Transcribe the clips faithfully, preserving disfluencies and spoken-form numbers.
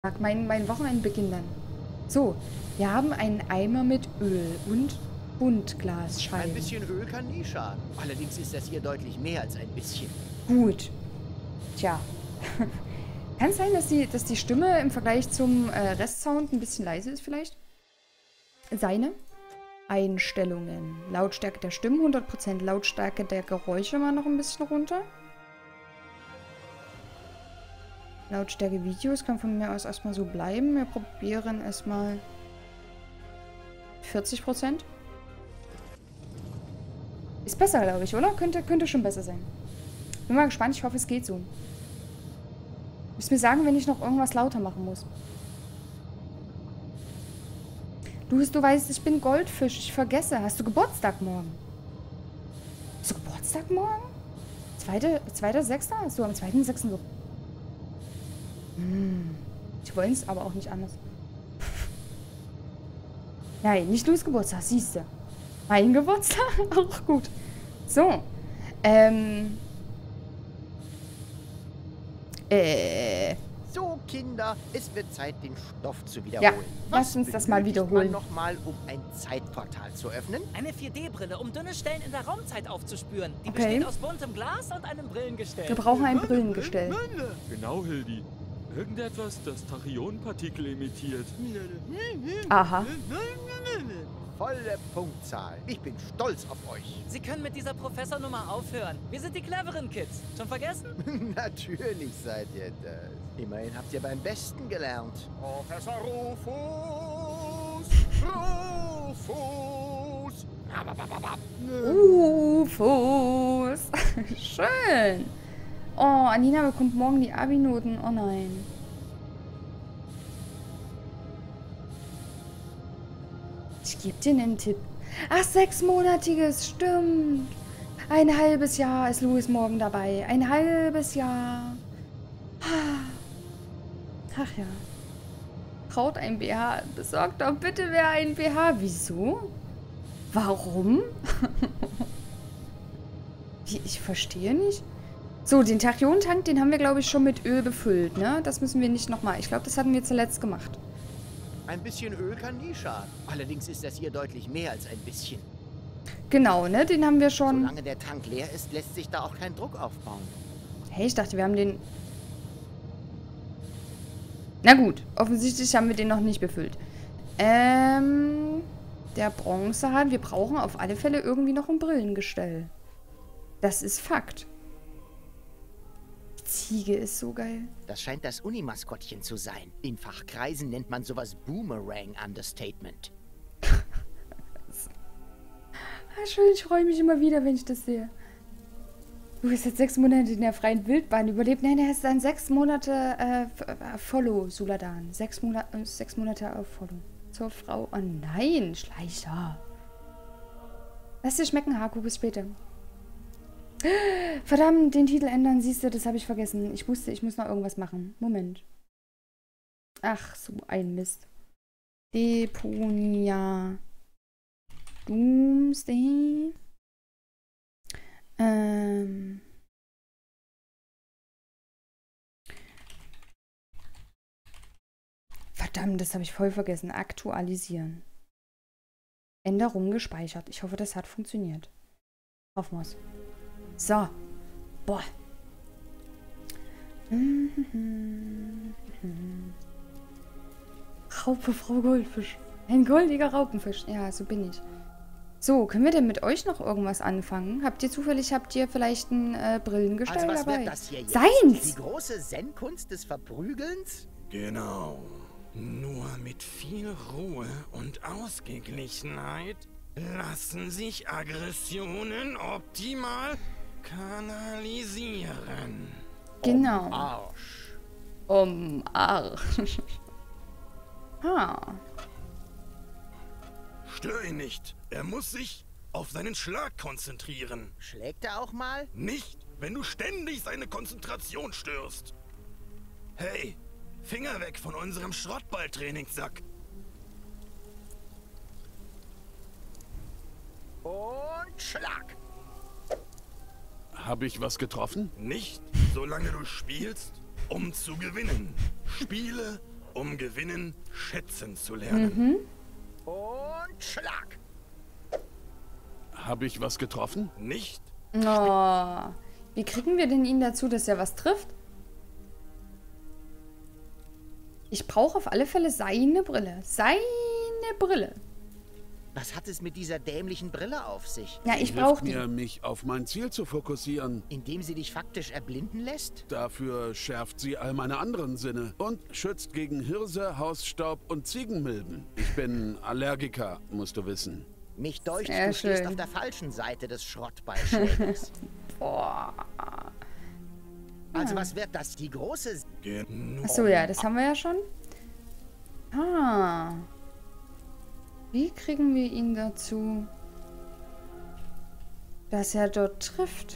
Mein, mein Wochenendbeginn dann. So, wir haben einen Eimer mit Öl und Buntglasscheiben. Ein bisschen Öl kann nie schaden. Allerdings ist das hier deutlich mehr als ein bisschen. Gut. Tja. Kann es sein, dass die, dass die Stimme im Vergleich zum äh, Restsound ein bisschen leise ist vielleicht? Seine Einstellungen. Lautstärke der Stimmen hundert Prozent. Lautstärke der Geräusche mal noch ein bisschen runter. Lautstärke Videos kann von mir aus erstmal so bleiben. Wir probieren erstmal vierzig Prozent. Ist besser, glaube ich, oder? Könnte, könnte schon besser sein. Bin mal gespannt. Ich hoffe, es geht so. Müsst mir sagen, wenn ich noch irgendwas lauter machen muss. Luis, du weißt, ich bin Goldfisch. Ich vergesse. Hast du Geburtstag morgen? Hast du Geburtstag morgen? Zweite, zweiter Sechster? Hast du am zweiten Sechsten so... Hm. Ich wollte es aber auch nicht anders. Nein, nicht Luis Geburtstag, siehst du. Mein Geburtstag? Auch gut. So. Ähm. Äh. So, Kinder, es wird Zeit, den Stoff zu wiederholen. Ja, lasst uns das mal wiederholen. noch mal, um ein Zeitportal zu öffnen? Eine vier D Brille, um dünne Stellen in der Raumzeit aufzuspüren. Die Okay. besteht aus buntem Glas und einem Brillengestell. Wir brauchen ein Brillengestell. Genau, Hildi. Irgendetwas, das Tachyonpartikel emittiert. Aha. Volle Punktzahl. Ich bin stolz auf euch. Sie können mit dieser Professornummer aufhören. Wir sind die cleveren Kids. Schon vergessen? Natürlich seid ihr das. Immerhin habt ihr beim Besten gelernt. Professor Rufus! Rufus! Ufos. Schön. Oh, Anina bekommt morgen die Abi-Noten. Oh nein. Ich gebe dir einen Tipp. Ach, sechsmonatiges, stimmt. Ein halbes Jahr ist Louis morgen dabei. Ein halbes Jahr. Ach ja. Braucht ein B H. Besorgt doch bitte wer ein B H. Wieso? Warum? Wie, ich verstehe nicht. So, den Tachyon-Tank, den haben wir, glaube ich, schon mit Öl befüllt, ne? Das müssen wir nicht nochmal. Ich glaube, das hatten wir zuletzt gemacht. Ein bisschen Öl kann nie schaden. Allerdings ist das hier deutlich mehr als ein bisschen. Genau, ne? Den haben wir schon... Solange der Tank leer ist, lässt sich da auch kein Druck aufbauen. Hey, ich dachte, wir haben den... Na gut, offensichtlich haben wir den noch nicht befüllt. Ähm... Der Bronzehahn. Wir brauchen auf alle Fälle irgendwie noch ein Brillengestell. Das ist Fakt. Die Ziege ist so geil. Das scheint das Unimaskottchen zu sein. In Fachkreisen nennt man sowas Boomerang-Understatement. Ah, schön, ich freue mich immer wieder, wenn ich das sehe. Du bist jetzt sechs Monate in der freien Wildbahn überlebt. Nein, er ist dann sechs Monate äh, Follow, Suladan. Sechs, Monat, äh, sechs Monate auf Follow. Zur Frau. Oh nein, Schleicher. Lass dir schmecken, Haku. Bis später. Verdammt, den Titel ändern, siehst du, das habe ich vergessen. Ich wusste, ich muss noch irgendwas machen. Moment. Ach, so ein Mist. Deponia. Doomsday. Ähm. Verdammt, das habe ich voll vergessen. Aktualisieren. Änderungen gespeichert. Ich hoffe, das hat funktioniert. Hoffen wir's. So. Boah. Raupe, Frau Goldfisch. Ein goldiger Raupenfisch. Ja, so bin ich. So, können wir denn mit euch noch irgendwas anfangen? Habt ihr zufällig, habt ihr vielleicht ein äh, Brillengestell Also was dabei? wird das hier jetzt? Seins! Die große Zen-Kunst des Verprügelns? Genau. Nur mit viel Ruhe und Ausgeglichenheit lassen sich Aggressionen optimal kanalisieren. Genau. Um Arsch. Um Arsch. Ha. Stör ihn nicht. Er muss sich auf seinen Schlag konzentrieren. Schlägt er auch mal? Nicht, wenn du ständig seine Konzentration störst. Hey, Finger weg von unserem Schrottball-Trainingssack. Und Schlag. Habe ich was getroffen? Nicht, solange du spielst, um zu gewinnen. Spiele, um Gewinnen schätzen zu lernen. Mhm. Und Schlag. Habe ich was getroffen? Nicht? Oh. Wie kriegen wir denn ihn dazu, dass er was trifft? Ich brauche auf alle Fälle seine Brille. Seine Brille. Was hat es mit dieser dämlichen Brille auf sich? Ja, ich Hilft brauche die. mir, mich auf mein Ziel zu fokussieren. Indem sie dich faktisch erblinden lässt? Dafür schärft sie all meine anderen Sinne und schützt gegen Hirse, Hausstaub und Ziegenmilben. Ich bin Allergiker, musst du wissen. Mich deucht, Sehr du stehst schön. auf der falschen Seite des Schrottballschlägers. Boah. Also was wird das? Die große... Genau. Achso, ja, das haben wir ja schon. Ah. Wie kriegen wir ihn dazu, dass er dort trifft?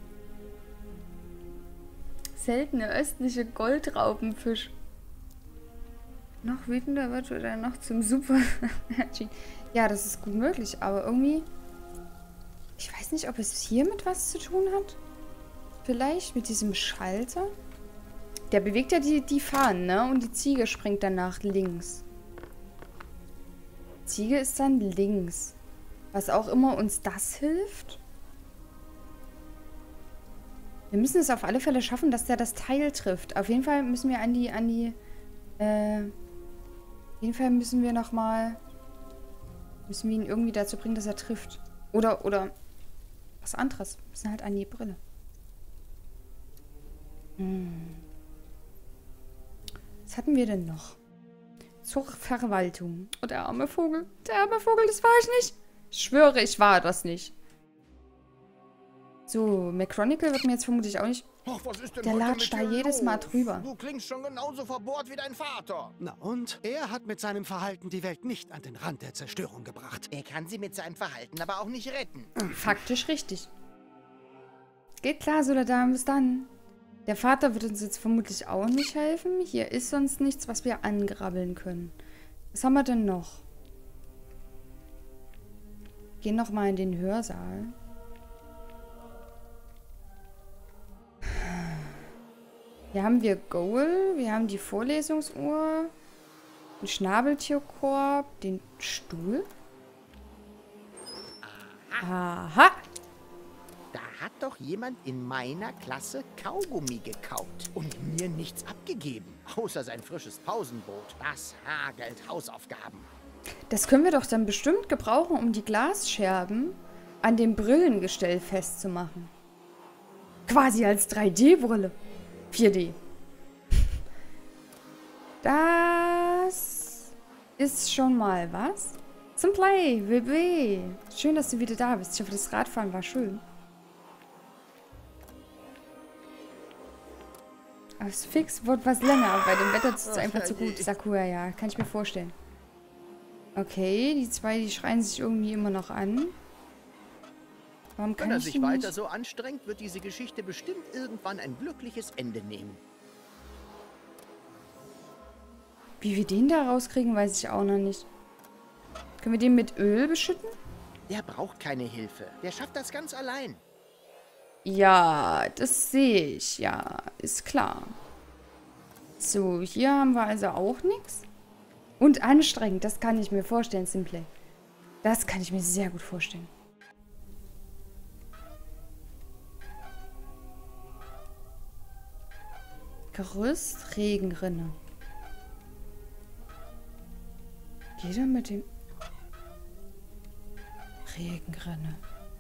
Seltene östliche Goldraupenfisch. Noch wütender wird oder noch zum Super. Ja, das ist gut möglich, aber irgendwie... Ich weiß nicht, ob es hier mit was zu tun hat. Vielleicht mit diesem Schalter. Der bewegt ja die, die Fahnen, ne? Und die Ziege springt dann nach links. Ziege ist dann links. Was auch immer uns das hilft. Wir müssen es auf alle Fälle schaffen, dass der das Teil trifft. Auf jeden Fall müssen wir an die, an die, äh, auf jeden Fall müssen wir nochmal, müssen wir ihn irgendwie dazu bringen, dass er trifft. Oder, oder, was anderes. Wir müssen halt an die Brille. Hm. Was hatten wir denn noch? Zur Verwaltung. Oh, der arme Vogel. Der arme Vogel, das war ich nicht. Ich schwöre, ich war das nicht. So, McChronicle wird mir jetzt vermutlich auch nicht... Och, was ist denn Der heute latscht mit da dir jedes Mal los? drüber. Du klingst schon genauso verbohrt wie dein Vater. Na und? Er hat mit seinem Verhalten die Welt nicht an den Rand der Zerstörung gebracht. Er kann sie mit seinem Verhalten aber auch nicht retten. Faktisch richtig. Geht klar, Suladan, bis dann. Der Vater wird uns jetzt vermutlich auch nicht helfen. Hier ist sonst nichts, was wir angrabbeln können. Was haben wir denn noch? Gehen noch mal in den Hörsaal. Hier haben wir Goal, wir haben die Vorlesungsuhr, den Schnabeltierkorb, den Stuhl. Aha! Da hat doch jemand in meiner Klasse Kaugummi gekaut und mir nichts abgegeben. Außer sein frisches Pausenbrot. Das hagelt Hausaufgaben. Das können wir doch dann bestimmt gebrauchen, um die Glasscherben an dem Brillengestell festzumachen. Quasi als drei D-Brille. vier D. Das ist schon mal was. Zum Play, W B. Schön, dass du wieder da bist. Ich hoffe, das Radfahren war schön. Aber das Fix wird was länger. Bei dem Wetter ist es einfach zu gut. Sakura, ja. Kann ich mir vorstellen. Okay, die zwei, die schreien sich irgendwie immer noch an. Warum kann Wenn er ich sich die weiter nicht? so anstrengt, wird diese Geschichte bestimmt irgendwann ein glückliches Ende nehmen. Wie wir den da rauskriegen, weiß ich auch noch nicht. Können wir den mit Öl beschütten? Der braucht keine Hilfe. Der schafft das ganz allein. Ja, das sehe ich. Ja, ist klar. So, hier haben wir also auch nichts. Und anstrengend, das kann ich mir vorstellen, Simplay. Das kann ich mir sehr gut vorstellen. Gerüst, Regenrinne. Geht er mit dem... Regenrinne.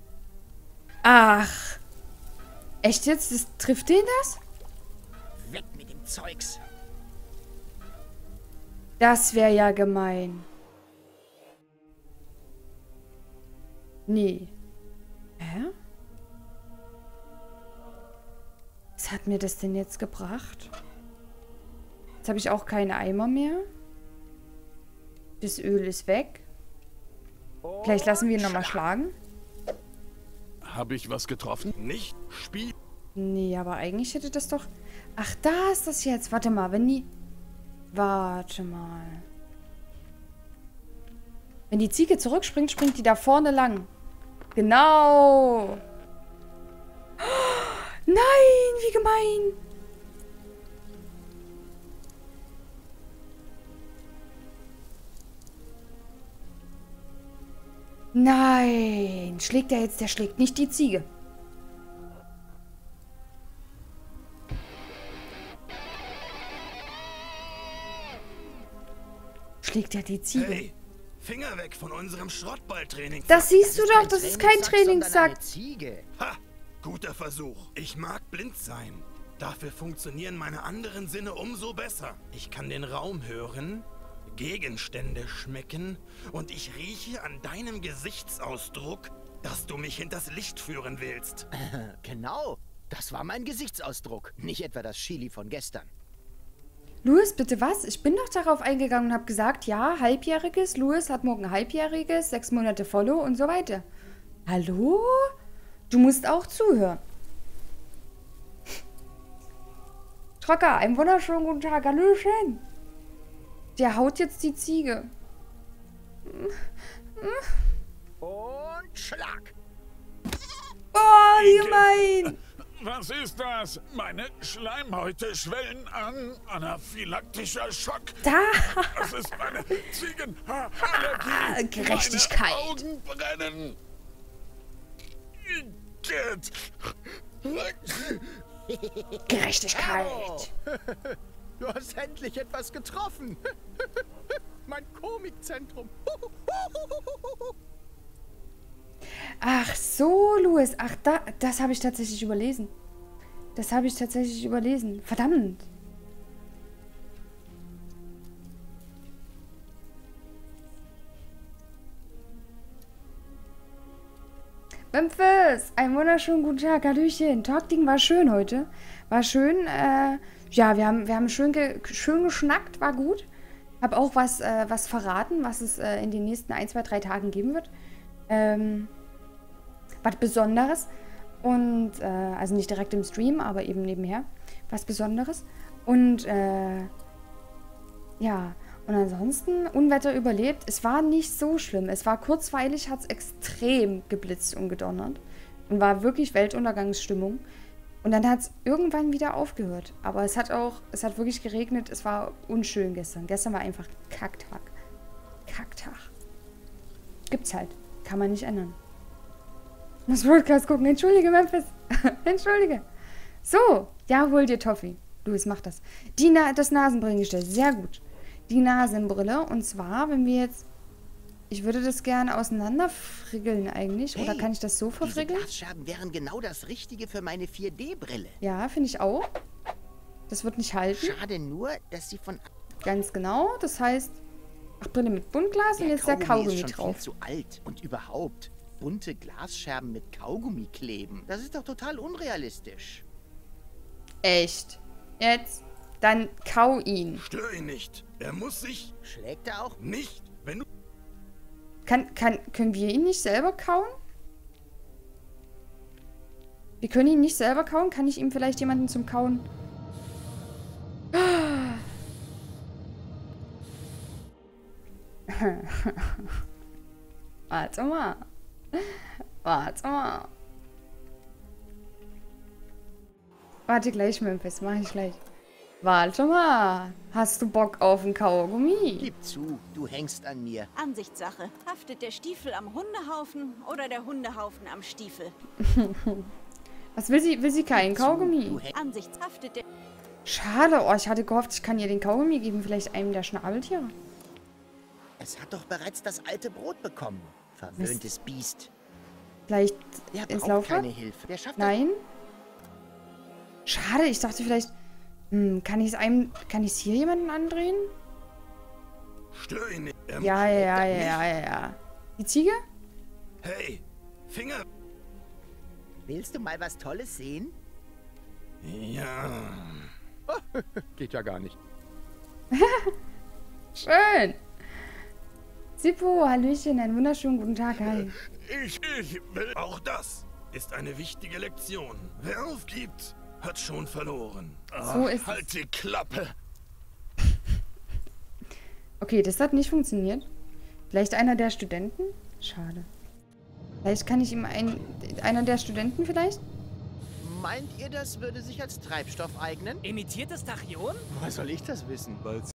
Ach! Echt jetzt? Das, trifft den das? Weg mit dem Zeugs. Das wäre ja gemein. Nee. Hä? Was hat mir das denn jetzt gebracht? Jetzt habe ich auch keine Eimer mehr. Das Öl ist weg. Vielleicht lassen wir ihn nochmal schlagen. Habe ich was getroffen? Nicht Spiel. Nee, aber eigentlich hätte das doch... Ach, da ist das jetzt. Warte mal, wenn die... Warte mal. Wenn die Ziege zurückspringt, springt die da vorne lang. Genau. Nein, wie gemein. Nein. Schlägt er jetzt? Der schlägt nicht die Ziege. Schlägt er die Ziege? Hey, Finger weg von unserem Schrottballtraining. Das siehst du doch. Das ist kein Trainingssack. Ziege. Ha! Guter Versuch. Ich mag blind sein. Dafür funktionieren meine anderen Sinne umso besser. Ich kann den Raum hören, Gegenstände schmecken und ich rieche an deinem Gesichtsausdruck, dass du mich hinters Licht führen willst. Genau. Das war mein Gesichtsausdruck. Nicht etwa das Chili von gestern. Louis, bitte was? Ich bin doch darauf eingegangen und habe gesagt, ja, Halbjähriges. Louis hat morgen Halbjähriges, sechs Monate Follow und so weiter. Hallo? Du musst auch zuhören. Trocker, einen wunderschönen guten Tag. Hallöchen. Der haut jetzt die Ziege. Und Schlag. Oh, wie gemein. Was ist das? Meine Schleimhäute schwellen an. Anaphylaktischer Schock. Da. Das ist meine Ziegenhaarallergie. Gerechtigkeit. Meine Augen brennen. Igitt. Gerechtigkeit. Du hast endlich etwas getroffen. Mein Komikzentrum. Ach so, Louis. Ach, da, das habe ich tatsächlich überlesen. Das habe ich tatsächlich überlesen. Verdammt. Memphis, einen wunderschönen guten Tag. Hallöchen. Talkding war schön heute. War schön. Äh, ja, wir haben, wir haben schön, ge schön geschnackt. War gut. Hab auch was, äh, was verraten, was es äh, in den nächsten ein, zwei, drei Tagen geben wird. Ähm, was Besonderes. Und, äh, also nicht direkt im Stream, aber eben nebenher. Was Besonderes. Und, äh, ja. Und ansonsten, Unwetter überlebt. Es war nicht so schlimm. Es war kurzweilig, hat es extrem geblitzt und gedonnert. Und war wirklich Weltuntergangsstimmung. Und dann hat es irgendwann wieder aufgehört. Aber es hat auch, es hat wirklich geregnet. Es war unschön gestern. Gestern war einfach Kacktag. Kacktag. Gibt's halt. Kann man nicht ändern. Muss Podcast gucken. Entschuldige, Memphis. Entschuldige. So. Ja, hol dir Toffee. Louis, mach das. Die Na das Nasenbrillengestell. Sehr gut. Die Nasenbrille. Und zwar, wenn wir jetzt... Ich würde das gerne auseinanderfrickeln eigentlich. Oder Hey, kann ich das so Diese verfrickeln? Glasscherben wären genau das Richtige für meine vier D Brille. Ja, finde ich auch. Das wird nicht halten. Schade nur, dass sie von... Ganz genau. Das heißt... Ach, Brille mit Buntglas und jetzt der Kaugummi ist schon drauf. viel zu alt. Und überhaupt, bunte Glasscherben mit Kaugummi kleben. Das ist doch total unrealistisch. Echt? Jetzt? Dann kau ihn. Stör ihn nicht. Er muss sich Schlägt er auch? nicht, wenn du... Kann, kann, können wir ihn nicht selber kauen? Wir können ihn nicht selber kauen? Kann ich ihm vielleicht jemanden zum Kauen... Warte mal. Warte mal. Warte gleich, Memphis. Mach ich gleich. Warte mal. Hast du Bock auf einen Kaugummi? Gib zu, du hängst an mir. Ansichtssache. Haftet der Stiefel am Hundehaufen oder der Hundehaufen am Stiefel? Was will sie? Will sie keinen Kaugummi? Du häng- Ansichts haftet der... Schade. Oh, ich hatte gehofft, ich kann ihr den Kaugummi geben. Vielleicht einem der Schnabeltiere. Es hat doch bereits das alte Brot bekommen. Verwöhntes Biest. Vielleicht Der ins braucht Laufrad? keine Hilfe. Der schafft Nein? Schade, ich dachte vielleicht... Hm, kann ich es einem... Kann ich es hier jemanden andrehen? Stör ihn nicht. Er Ja, schlägt ja, er ja, nicht. ja, ja, ja. Die Ziege? Hey, Finger... das. Willst du mal was Tolles sehen? Ja... Geht ja gar nicht. Schön. Sippo, Hallöchen, einen wunderschönen guten Tag. Hi. Ich, ich will... Auch das ist eine wichtige Lektion. Wer aufgibt, hat schon verloren. So ist es. Halt die Klappe. Okay, das hat nicht funktioniert. Vielleicht einer der Studenten? Schade. Vielleicht kann ich ihm ein... Einer der Studenten vielleicht? Meint ihr, das würde sich als Treibstoff eignen? Imitiertes Tachyon? Woher soll ich das wissen? Weil